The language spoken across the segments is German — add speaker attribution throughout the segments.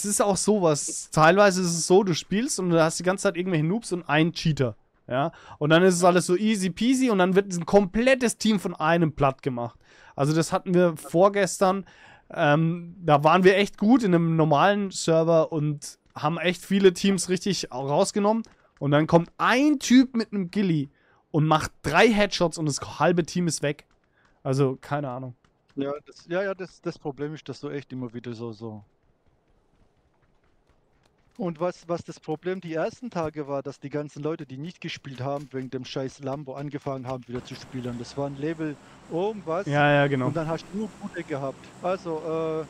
Speaker 1: es ist auch sowas. Teilweise ist es so, du spielst und du hast die ganze Zeit irgendwelche Noobs und einen Cheater. Ja, und dann ist es alles so easy peasy und dann wird ein komplettes Team von einem platt gemacht. Also das hatten wir vorgestern. Da waren wir echt gut in einem normalen Server und haben echt viele Teams richtig rausgenommen. Und dann kommt ein Typ mit einem Ghillie und macht 3 Headshots und das halbe Team ist weg. Also, keine Ahnung.
Speaker 2: Ja, das Problem ist, dass du echt immer wieder so. Und was das Problem die ersten Tage war, dass die ganzen Leute, die nicht gespielt haben, wegen dem scheiß Lambo angefangen haben wieder zu spielen. Das war ein Level irgendwas.
Speaker 1: Ja, ja, genau.
Speaker 2: Und dann hast du nur gute gehabt. Also,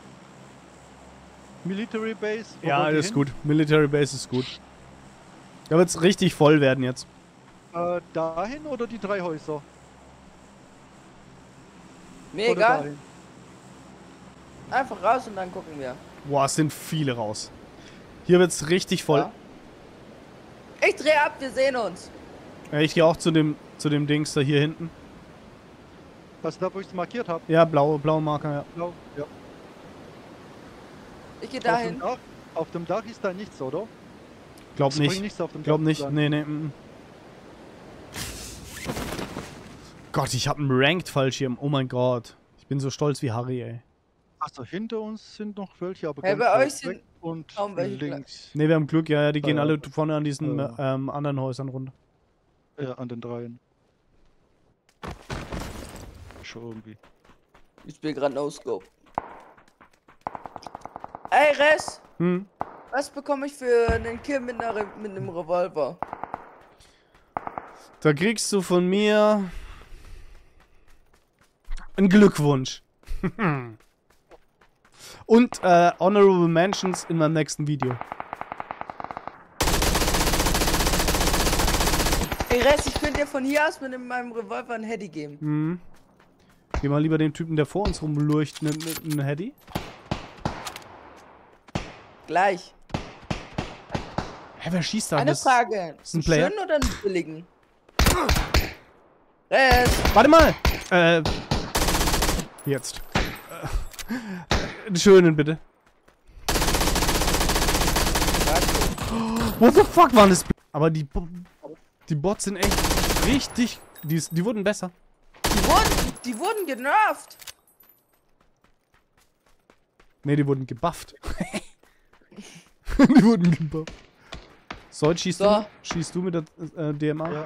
Speaker 2: Military Base.
Speaker 1: Ja, das ist gut. Military Base ist gut. Da wird es richtig voll werden jetzt.
Speaker 2: Dahin oder die 3 Häuser?
Speaker 3: Mir
Speaker 2: Oder
Speaker 3: egal.
Speaker 2: dahin?
Speaker 3: Einfach raus und dann gucken wir.
Speaker 1: Boah, es sind viele raus. Hier wird es richtig voll.
Speaker 3: Ja. Ich dreh ab, wir sehen uns.
Speaker 1: Ja, ich gehe auch zu dem Dings da hier hinten.
Speaker 2: Was da, wo ich es markiert habe?
Speaker 1: Ja, blaue Marker, ja.
Speaker 2: Blau, ja.
Speaker 3: Ich gehe dahin.
Speaker 2: Auf dem Dach ist da nichts, oder?
Speaker 1: Glaub nicht.
Speaker 2: Nichts auf dem
Speaker 1: Glaub
Speaker 2: Dach
Speaker 1: nicht.
Speaker 2: dran.
Speaker 1: Nee. Gott, ich habe einen Ranked Fallschirm. Oh mein Gott. Ich bin so stolz wie Harry, ey.
Speaker 2: Achso, hinter uns sind noch welche, aber
Speaker 3: Hey,
Speaker 2: ganz
Speaker 3: bei
Speaker 2: weit
Speaker 3: euch sind
Speaker 2: weg und
Speaker 3: kaum welche
Speaker 2: links.
Speaker 1: Ne, wir haben Glück, ja, die gehen
Speaker 2: Ja.
Speaker 1: alle vorne an diesen anderen Häusern runter.
Speaker 2: Ja, an den 3. Schon irgendwie.
Speaker 3: Ich spiele gerade No-Scope. Ey, Res!
Speaker 1: Hm?
Speaker 3: Was bekomme ich für einen Kill mit einem Revolver?
Speaker 1: Da kriegst du von mir einen Glückwunsch. Und Honorable Mentions in meinem nächsten Video.
Speaker 3: Ey, Res, ich könnte dir von hier aus mit meinem Revolver ein Heady geben.
Speaker 1: Hm. Geh mal lieber den Typen, der vor uns rumlurcht, mit einem Heady.
Speaker 3: Gleich.
Speaker 1: Hä, wer schießt da?
Speaker 3: Eine
Speaker 1: Das
Speaker 3: Frage.
Speaker 1: ist ein Player.
Speaker 3: Schönen oder einen billigen? Res!
Speaker 1: Warte mal! Jetzt. Den schönen, bitte. What the fuck waren das? Aber die Bots sind echt richtig... Die wurden besser.
Speaker 3: Die wurden genervt.
Speaker 1: Ne, die wurden gebufft. Die wurden gebufft. So, jetzt schießt du mit der DMA?
Speaker 2: Ja.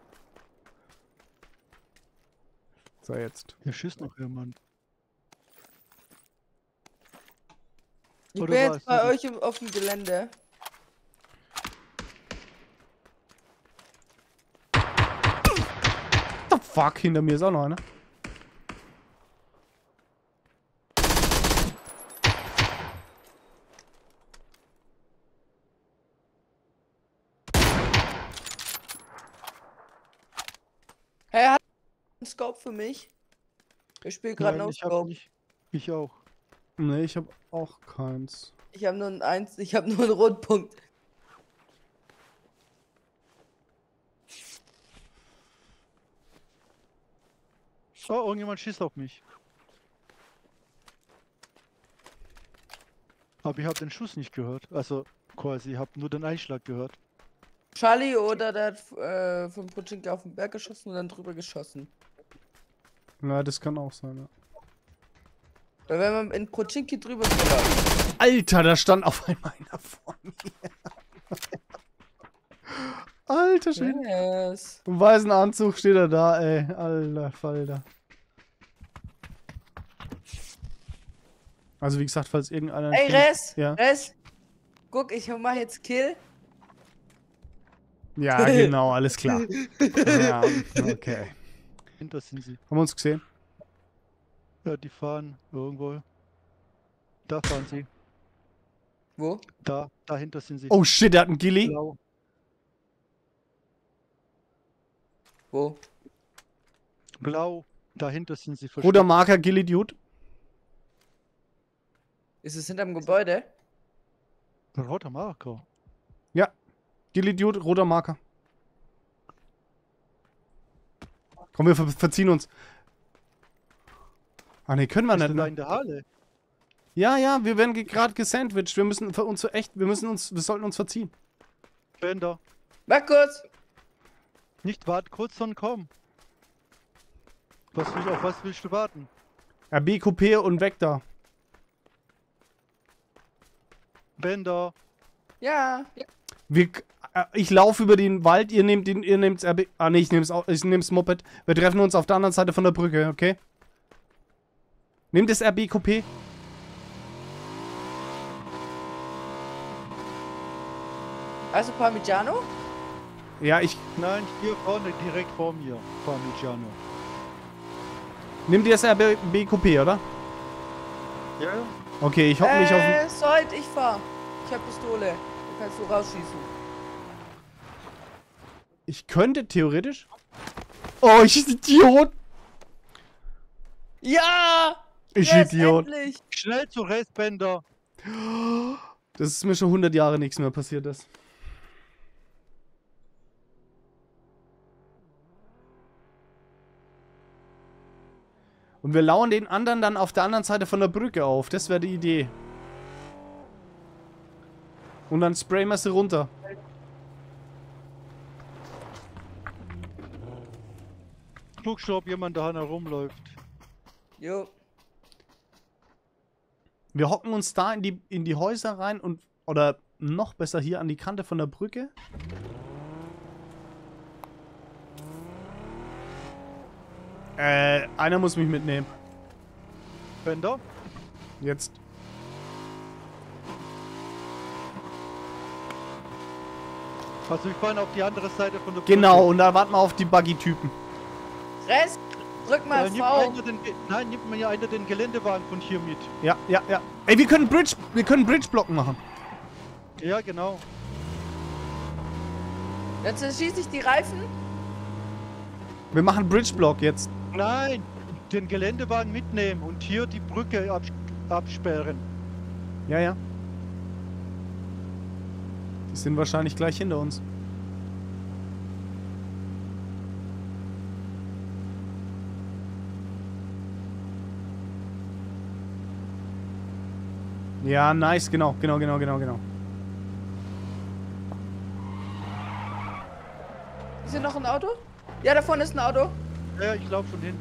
Speaker 1: So, jetzt.
Speaker 2: Hier schießt noch jemand.
Speaker 3: Ich
Speaker 2: Oder
Speaker 3: bin
Speaker 2: war
Speaker 3: jetzt
Speaker 2: es
Speaker 3: bei
Speaker 2: das?
Speaker 3: euch auf dem Gelände.
Speaker 1: What the fuck? Hinter mir ist auch noch einer.
Speaker 3: Hey, hat einen Scope für mich? Ich spiele gerade
Speaker 2: Nein,
Speaker 3: No
Speaker 2: ich hab
Speaker 3: Scope.
Speaker 2: nicht. Ich auch.
Speaker 1: Ne, ich habe auch keins.
Speaker 3: Ich habe nur ein Eins, ich habe nur einen Rotpunkt.
Speaker 2: Oh, irgendjemand schießt auf mich. Aber ich habe den Schuss nicht gehört. Also quasi, ich habe nur den Einschlag gehört.
Speaker 3: Charlie oder der hat von Pochinki auf den Berg geschossen und dann drüber geschossen.
Speaker 1: Ja, das kann auch sein, ja.
Speaker 3: Weil wenn man in Pochinki drüber geht.
Speaker 1: Alter, da stand auf einmal einer vor mir. Alter Schwede.
Speaker 3: Yes.
Speaker 1: Im weißen Anzug steht er da, ey. Alter Falter. Also wie gesagt, falls irgendeiner...
Speaker 3: Ey, Res!
Speaker 1: Ja.
Speaker 3: Res! Guck, ich mach jetzt Kill.
Speaker 1: Ja, genau, alles klar. Ja, okay.
Speaker 2: Hinter sind sie.
Speaker 1: Haben wir uns gesehen?
Speaker 2: Ja, die fahren irgendwo. Da fahren sie.
Speaker 3: Wo?
Speaker 2: Da, dahinter sind sie.
Speaker 1: Oh shit, der hat einen Gilly.
Speaker 2: Blau.
Speaker 3: Wo?
Speaker 2: Blau. Dahinter sind sie
Speaker 1: Roter Marker, Gilly Dude.
Speaker 3: Ist es hinterm Gebäude?
Speaker 2: Roter Marker.
Speaker 1: Ja. Gilly Dude, roter Marker. Komm, wir verziehen uns. Ah ne, können wir
Speaker 2: Ist
Speaker 1: nicht.
Speaker 2: denn da
Speaker 1: Ne?
Speaker 2: in der Halle?
Speaker 1: Ja, ja, wir werden gerade gesandwiched. Wir müssen wir sollten uns verziehen.
Speaker 2: Bender.
Speaker 3: Warte kurz.
Speaker 2: Nicht warten kurz, sondern komm. Auf was willst du warten?
Speaker 1: RB, Coupé und weg da.
Speaker 2: Bender.
Speaker 3: Ja.
Speaker 1: Ich laufe über den Wald, ihr nehmt's RB. Ah nee, ich nehm's Moped. Wir treffen uns auf der anderen Seite von der Brücke, okay? Nehmt das RB Coupé.
Speaker 3: Also Parmigiano?
Speaker 1: Ja, ich.
Speaker 2: Nein, hier vorne, direkt vor mir. Parmigiano.
Speaker 1: Nimm dir das RB Coupé, oder?
Speaker 2: Ja, ja.
Speaker 1: Okay, ich hocke mich auf.
Speaker 3: Sold, ich fahr. Ich hab Pistole. Da kannst du rausschießen.
Speaker 1: Ich könnte theoretisch. Oh, ich Idiot!
Speaker 3: Ja!
Speaker 1: Ich
Speaker 3: Yes,
Speaker 1: Idiot.
Speaker 3: endlich.
Speaker 2: Schnell zu Rest, Bender.
Speaker 1: Das ist mir schon 100 Jahre nichts mehr passiert ist. Und wir lauern den anderen dann auf der anderen Seite von der Brücke auf. Das wäre die Idee. Und dann sprayen wir sie runter.
Speaker 2: Guck schon, ob jemand da herumläuft.
Speaker 3: Jo.
Speaker 1: Wir hocken uns da in die Häuser rein und. Oder noch besser hier an die Kante von der Brücke. Einer muss mich mitnehmen.
Speaker 2: Bender?
Speaker 1: Jetzt.
Speaker 2: Also wir fahren auf die andere Seite von der Brücke.
Speaker 1: Genau, und da warten wir auf die Buggy-Typen.
Speaker 3: Rest, drück mal
Speaker 2: Nimmt
Speaker 3: V.
Speaker 2: nimmt mir ja einer den Geländewagen von hier mit.
Speaker 1: Ja, ja, ja. Ey, wir können Bridge-Blocken machen.
Speaker 2: Ja, genau.
Speaker 3: Dann zerschieße ich die Reifen.
Speaker 1: Wir machen Bridge-Block jetzt.
Speaker 2: Nein, den Geländewagen mitnehmen und hier die Brücke absperren.
Speaker 1: Ja, ja. Die sind wahrscheinlich gleich hinter uns. Ja, nice, genau.
Speaker 3: Ist hier noch ein Auto? Ja, da vorne ist ein Auto.
Speaker 2: Ja, ich glaube schon hin.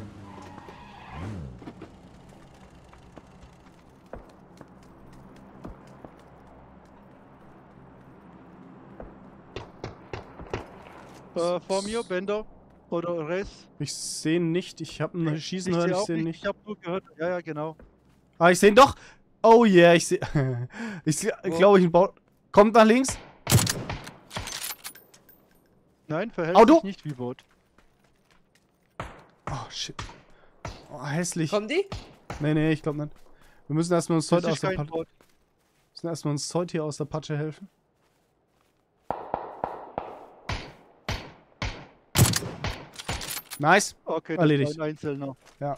Speaker 2: Vor mir, Bender. Oder Res.
Speaker 1: Ich sehe ihn nicht. Ich habe ein Schießen hören, ich sehe ihn nicht.
Speaker 2: Ich habe nur gehört. Ja, ja, genau.
Speaker 1: Ah, ich sehe ihn doch. Oh yeah, ich sehe. Ich glaube, ich baue. Kommt nach links.
Speaker 2: Nein, verhält
Speaker 1: Auto?
Speaker 2: sich nicht wie Bot.
Speaker 1: Oh, shit. Oh, hässlich.
Speaker 3: Kommen die?
Speaker 1: Nee, ich glaube nicht. Wir müssen erstmal uns Zeug
Speaker 2: Das
Speaker 1: aus
Speaker 2: ist
Speaker 1: der
Speaker 2: kein
Speaker 1: Patsche.
Speaker 2: Bot.
Speaker 1: Müssen erstmal uns Zeug hier aus der Patsche helfen. Nice.
Speaker 2: Okay, das
Speaker 1: Erledigt.
Speaker 2: ist ein Einzelner.
Speaker 1: Ja.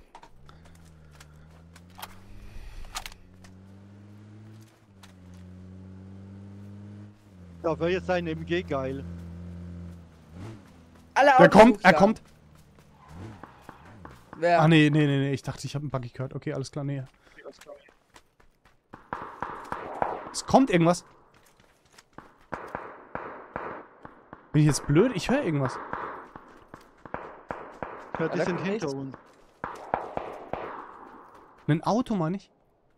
Speaker 2: Da wäre jetzt ein MG geil.
Speaker 3: Alle
Speaker 1: Er
Speaker 3: Autos
Speaker 1: kommt, er
Speaker 3: hochschlagen.
Speaker 1: kommt.
Speaker 3: Wer?
Speaker 1: Ah, nee. Ich dachte, ich habe einen Buggy gehört. Okay, alles klar, nee. Es kommt irgendwas. Bin ich jetzt blöd? Ich höre irgendwas.
Speaker 2: Ja, die
Speaker 3: da
Speaker 2: sind
Speaker 3: kommt
Speaker 2: hinter
Speaker 3: nichts.
Speaker 2: uns.
Speaker 1: Ein Auto, meine ich.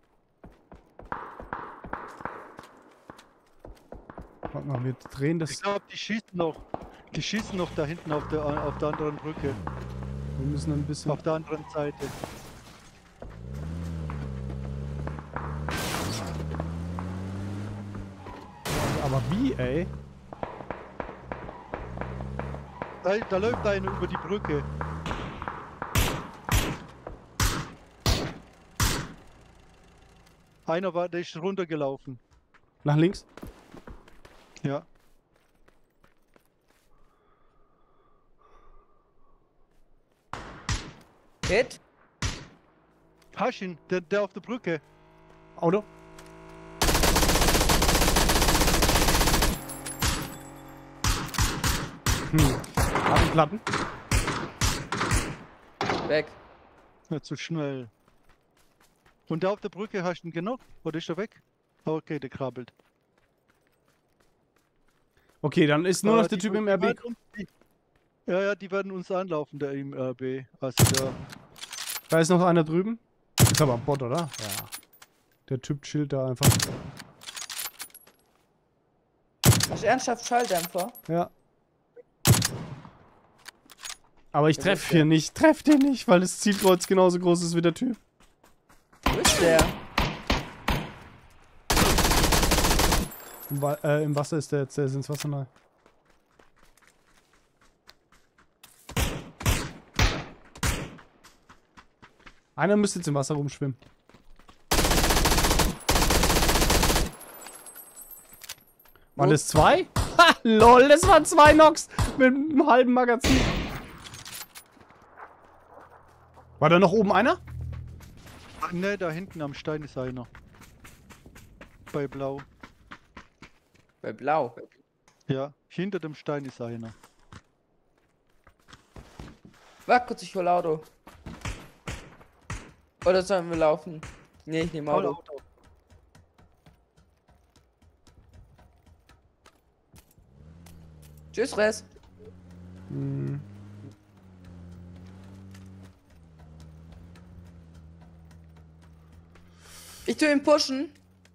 Speaker 1: Warte mal, wir drehen das.
Speaker 2: Ich glaube, die schießen noch. Die schießen noch da hinten auf der anderen Brücke.
Speaker 1: Wir müssen ein bisschen.
Speaker 2: Auf der anderen Seite.
Speaker 1: Aber wie, ey?
Speaker 2: Da läuft einer über die Brücke. Der ist runtergelaufen.
Speaker 1: Nach links?
Speaker 2: Ja.
Speaker 3: Hit?
Speaker 2: Haschin, der auf der Brücke.
Speaker 1: Auto? Platten.
Speaker 3: Weg.
Speaker 2: Nicht zu schnell. Und da auf der Brücke hast du ihn genug? Oder ist er weg? Okay, der krabbelt.
Speaker 1: Okay, dann ist nur noch der
Speaker 2: Die
Speaker 1: Typ im
Speaker 2: werden
Speaker 1: RB.
Speaker 2: Ja, die werden uns anlaufen, der im RB. Also der.
Speaker 1: Da ist noch einer drüben. Ist aber ein Bot, oder? Ja. Der Typ chillt da einfach.
Speaker 3: Hast du ernsthaft Schalldämpfer?
Speaker 1: Ja. Aber ich
Speaker 3: Wer
Speaker 1: treffe
Speaker 3: ist
Speaker 1: hier
Speaker 3: der?
Speaker 1: nicht. Treff den nicht, weil das Zielkreuz genauso groß ist wie der Typ.
Speaker 3: Wo ist der?
Speaker 1: Im Wasser ist der jetzt. Der ist ins Wasser nahe. Einer müsste jetzt im Wasser rumschwimmen. Waren
Speaker 3: Wo?
Speaker 1: das zwei? Ha, lol, das waren 2 Knocks mit einem halben Magazin. War da noch oben einer?
Speaker 2: Ne, da hinten am Stein ist einer. Bei Blau.
Speaker 3: Bei Blau.
Speaker 2: Ja, hinter dem Stein ist einer.
Speaker 3: Warte kurz, ich hol Auto. Oder sollen wir laufen? Ne, ich nehme Auto. Tschüss, Res.
Speaker 1: Hm.
Speaker 3: Ich tu ihn pushen.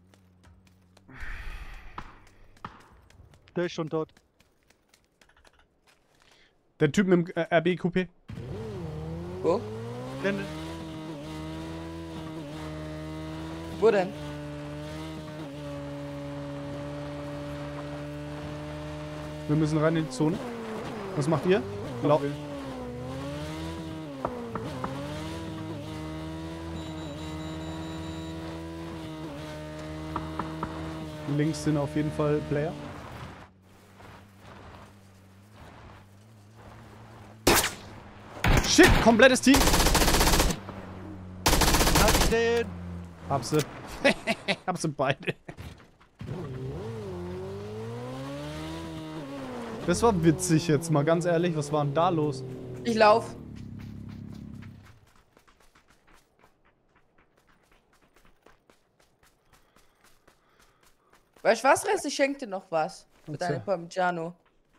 Speaker 2: Der ist schon dort.
Speaker 1: Der Typ mit dem RB-Coupé.
Speaker 3: Wo?
Speaker 2: Ne, ne,
Speaker 3: Wo denn?
Speaker 1: Wir müssen rein in die Zone. Was macht ihr? Lau Links sind auf jeden Fall Player. Shit, komplettes Team.
Speaker 2: Hab den!
Speaker 1: Hab sie. Hab sie beide. Das war witzig jetzt mal, ganz ehrlich. Was war denn da los?
Speaker 3: Ich lauf. Weißt du was, Res? Ich schenk dir noch was. Für
Speaker 1: Okay.
Speaker 3: deine Parmigiano.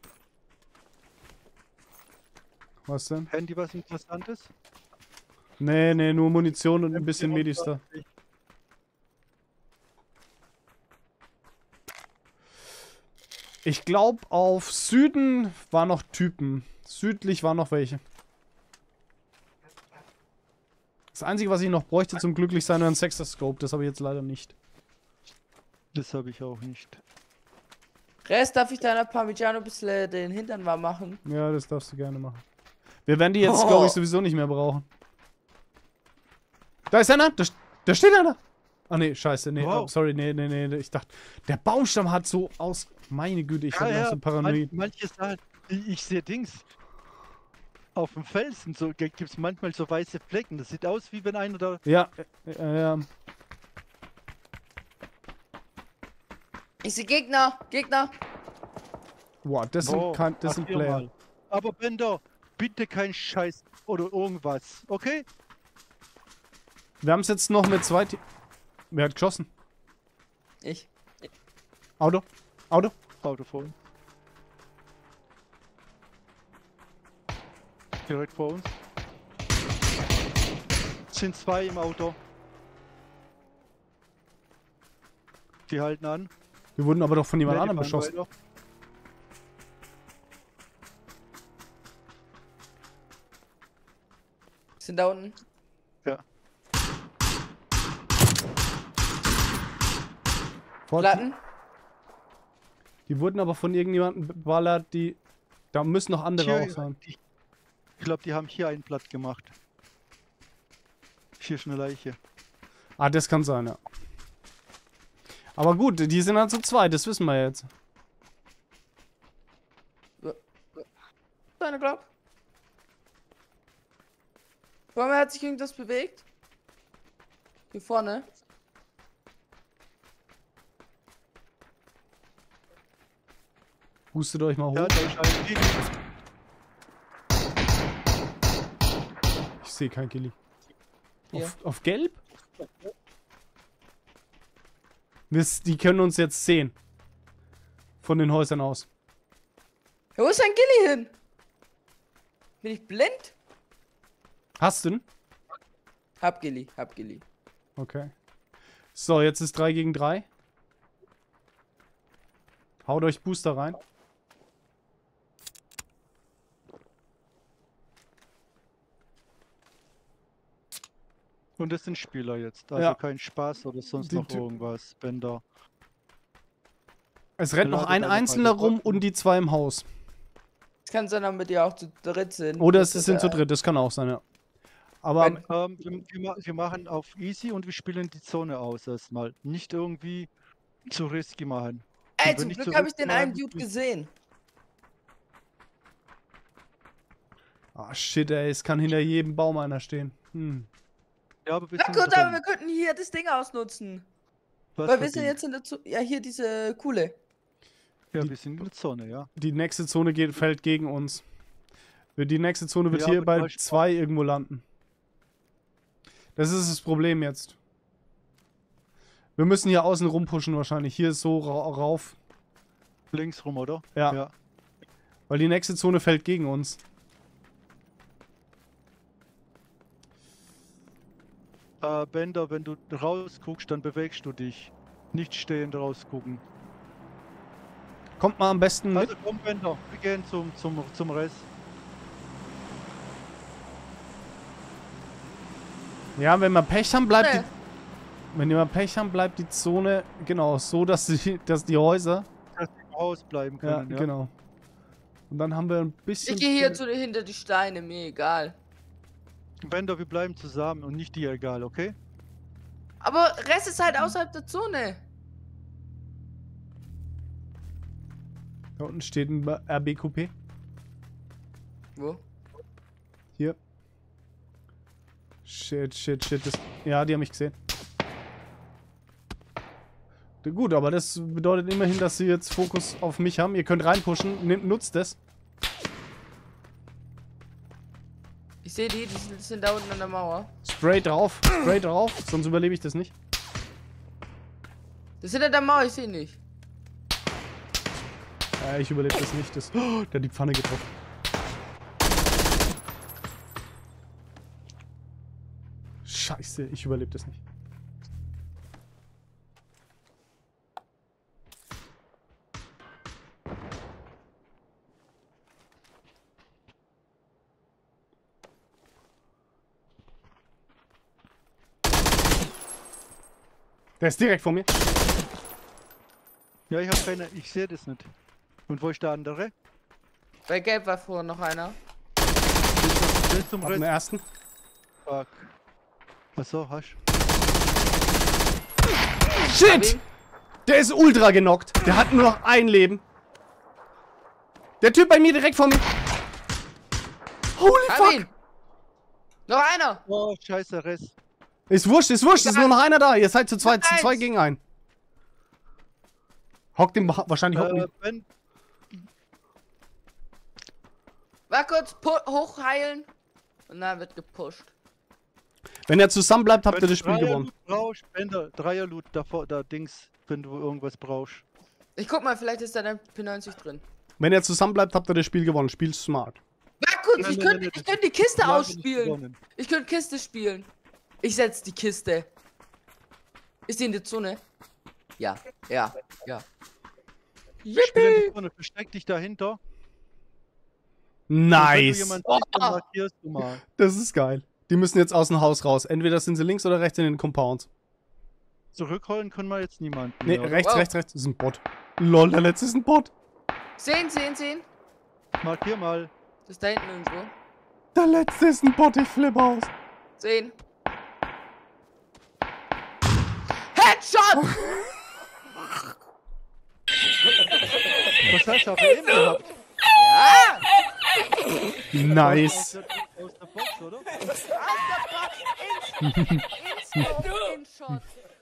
Speaker 1: Was denn?
Speaker 2: Handy was Interessantes?
Speaker 1: Nee, nee, nur Munition und ein bisschen Medis da. Ich glaube, auf Süden war noch Typen. Südlich waren noch welche. Das Einzige, was ich noch bräuchte zum Glücklichsein, wäre ein Sexter-Scope. Das habe ich jetzt leider nicht.
Speaker 2: Das habe ich auch nicht.
Speaker 3: Res, darf ich deiner Parmigiano ein bisschen den Hintern warm machen?
Speaker 1: Ja, das darfst du gerne machen. Wir werden die jetzt,
Speaker 3: Oh.
Speaker 1: glaube ich, sowieso nicht mehr brauchen. Da ist einer! Da steht einer! Ah, nee, scheiße, nee,
Speaker 2: Wow.
Speaker 1: oh, sorry, nee, ich dachte, der Baumstamm hat so aus... Meine Güte, ich bin noch so paranoid.
Speaker 2: Manche Sachen, ich sehe Dings. Auf dem Felsen so, gibt es manchmal so weiße Flecken. Das sieht aus, wie wenn einer da.
Speaker 1: Ja, ja.
Speaker 3: Ich sehe Gegner! Gegner!
Speaker 1: Wow, das sind, das sind
Speaker 2: markier
Speaker 1: Player.
Speaker 2: mal. Aber Bender, bitte kein Scheiß oder irgendwas, okay?
Speaker 1: Wir haben es jetzt noch mit 2... Wer hat geschossen?
Speaker 3: Ich.
Speaker 1: Auto? Auto?
Speaker 2: Auto vor uns. Direkt vor uns. Sind 2 im Auto. Die halten an.
Speaker 1: Wir wurden aber doch von jemand
Speaker 2: Ne, die
Speaker 1: anderem
Speaker 2: fahren
Speaker 1: beschossen.
Speaker 2: weiter.
Speaker 3: Sind da unten.
Speaker 2: Ja.
Speaker 3: Platten.
Speaker 1: Die wurden aber von irgendjemandem beballert, die... Da müssen noch andere auch sein.
Speaker 2: Ich glaube, die haben hier einen platt gemacht. Hier ist eine Leiche.
Speaker 1: Ah, das kann sein, ja. Aber gut, die sind halt zu zweit, das wissen wir jetzt.
Speaker 3: Deine Glaub. Vor mir hat sich irgendwas bewegt. Hier vorne.
Speaker 1: Hustet euch mal hoch.
Speaker 2: Ja, da ist ein Gegner.
Speaker 1: Ich sehe kein Gilly.
Speaker 3: Hier.
Speaker 1: Auf gelb? Die können uns jetzt sehen. Von den Häusern aus.
Speaker 3: Ja, wo ist dein Gilly hin? Bin ich blind?
Speaker 1: Hast du ihn?
Speaker 3: Hab Gilly, hab Gilly.
Speaker 1: Okay. So, jetzt ist 3 gegen 3. Haut euch Booster rein.
Speaker 2: Und das sind Spieler jetzt. Also
Speaker 1: Ja.
Speaker 2: kein Spaß oder sonst
Speaker 1: Die
Speaker 2: noch
Speaker 1: Ty-
Speaker 2: irgendwas. Bänder.
Speaker 1: Es rennt noch
Speaker 2: Ladet
Speaker 1: ein
Speaker 2: alle
Speaker 1: Einzelner
Speaker 2: beide
Speaker 1: rum
Speaker 2: Boxen.
Speaker 1: und die 2 im Haus.
Speaker 3: Es kann sein, damit die auch zu dritt sind.
Speaker 1: Oder
Speaker 3: Das
Speaker 1: es
Speaker 3: ist
Speaker 1: sind zu
Speaker 3: ja-
Speaker 1: dritt, das kann auch sein, ja. Aber
Speaker 3: Wenn-
Speaker 2: Wir machen auf easy und wir spielen die Zone aus erstmal. Nicht irgendwie zu risky machen.
Speaker 3: Ey,
Speaker 2: wenn
Speaker 3: zum
Speaker 2: ich
Speaker 3: Glück
Speaker 2: zurück
Speaker 3: habe ich den
Speaker 2: mal
Speaker 3: einen
Speaker 2: ein
Speaker 3: Dude
Speaker 2: bisschen-
Speaker 3: gesehen.
Speaker 1: ah, shit, ey, es kann hinter jedem Baum einer stehen.
Speaker 2: Ja, aber wir
Speaker 3: Na
Speaker 2: sind
Speaker 3: gut,
Speaker 2: drin.
Speaker 3: aber wir könnten hier das Ding ausnutzen.
Speaker 2: Was
Speaker 3: Weil
Speaker 2: für
Speaker 3: wir sind
Speaker 2: Ding?
Speaker 3: jetzt in der ja, hier diese Kuhle.
Speaker 2: Ja, wir sind in der Zone, ja.
Speaker 1: Die nächste Zone fällt gegen uns. Die nächste Zone wird
Speaker 2: Ja,
Speaker 1: hier
Speaker 2: aber
Speaker 1: bei
Speaker 2: gleich-
Speaker 1: 2 irgendwo landen. Das ist das Problem jetzt. Wir müssen hier außen rumpushen wahrscheinlich. Hier ist so rauf.
Speaker 2: Links rum, oder?
Speaker 1: Ja. Weil die nächste Zone fällt gegen uns.
Speaker 2: Bender, wenn du rausguckst, dann bewegst du dich. Nicht stehend rausgucken.
Speaker 1: Kommt mal am besten mit.
Speaker 2: Also komm, Bender, wir gehen zum Rest.
Speaker 1: Ja, wenn wir Pech haben, bleibt
Speaker 3: Nee.
Speaker 1: die... Wenn wir Pech haben, bleibt die Zone genau so, dass die Häuser...
Speaker 2: Dass wir im Haus bleiben
Speaker 1: Ja,
Speaker 2: können, ja.
Speaker 1: genau. Und dann haben wir ein bisschen...
Speaker 3: Ich gehe hier hinter die Steine, mir egal.
Speaker 2: Bender, wir bleiben zusammen und nicht dir egal, okay?
Speaker 3: Aber Rest ist halt außerhalb der Zone.
Speaker 1: Da unten steht ein RB-Coupé.
Speaker 3: Wo?
Speaker 1: Hier. Shit. Ja, die haben mich gesehen. Gut, aber das bedeutet immerhin, dass sie jetzt Fokus auf mich haben. Ihr könnt reinpushen. Nutzt das.
Speaker 3: Ich sehe die sind da unten an der Mauer.
Speaker 1: Spray drauf. Sonst überlebe ich das nicht.
Speaker 3: Das sind an der Mauer, ich sehe nicht.
Speaker 1: Ich überlebe das nicht. Der hat die Pfanne getroffen. Scheiße, ich überlebe das nicht. Der ist direkt vor mir.
Speaker 2: Ja, ich habe keine, ich sehe das nicht. Und wo ist der andere?
Speaker 3: Bei Gelb war vorher noch einer.
Speaker 2: Der ist zum
Speaker 1: Hab den
Speaker 2: Rest.
Speaker 1: ersten.
Speaker 2: Fuck. Achso, hast.
Speaker 1: Shit! Der ist ultra genockt. Der hat nur noch ein Leben. Der Typ bei mir direkt vor mir. Holy
Speaker 3: Hab
Speaker 1: fuck!
Speaker 3: ihn! Noch einer!
Speaker 2: Oh, scheiße, Rest.
Speaker 1: Ist wurscht. Ist nur noch einer da. Ihr seid zu zweit. Zu
Speaker 3: Eins.
Speaker 1: 2 gegen 1. Hockt ihm wahrscheinlich
Speaker 2: Ben,
Speaker 3: War kurz hochheilen. Und dann wird gepusht.
Speaker 1: Wenn er zusammen bleibt, habt ihr
Speaker 2: wenn
Speaker 1: das
Speaker 2: du
Speaker 1: Spiel gewonnen.
Speaker 2: Dreier-Loot brauchst, Bender, Dreier-Loot davor, da Dings, wenn du irgendwas brauchst.
Speaker 3: Ich guck mal, vielleicht ist da ein P90 drin.
Speaker 1: Wenn er zusammen bleibt, habt ihr das Spiel gewonnen. Spielt smart.
Speaker 3: War kurz,
Speaker 2: Nein,
Speaker 3: ich
Speaker 2: nein,
Speaker 3: könnte
Speaker 2: nein,
Speaker 3: ich könnt die Kiste
Speaker 2: Wir haben nicht
Speaker 3: ausspielen.
Speaker 2: gewonnen.
Speaker 3: Ich könnte Kiste spielen. Ich setz die Kiste. Ist die in der Zone? Ja.
Speaker 2: Wir spielen
Speaker 3: Yippie!
Speaker 2: die Zone, versteck dich dahinter. Und wenn du
Speaker 1: Nice.
Speaker 2: jemanden siehst, dann markierst du mal.
Speaker 1: Das ist geil. Die müssen jetzt aus dem Haus raus. Entweder sind sie links oder rechts in den Compounds.
Speaker 2: Zurückholen können wir jetzt niemanden.
Speaker 1: Nee,
Speaker 2: mehr, oder?
Speaker 1: rechts.
Speaker 3: Wow.
Speaker 1: Das ist ein Bot. Lol, der letzte ist ein Bot.
Speaker 3: Sehen.
Speaker 2: Markier mal.
Speaker 3: Das ist da hinten irgendwo.
Speaker 1: Der letzte ist ein Bot. Ich flippe aus.
Speaker 3: Sehen. Headshot!
Speaker 2: Was hast du auf dem gehabt?
Speaker 3: Ja!
Speaker 1: Nice.
Speaker 2: Aus der Box, oder?
Speaker 3: Instant In-Shot.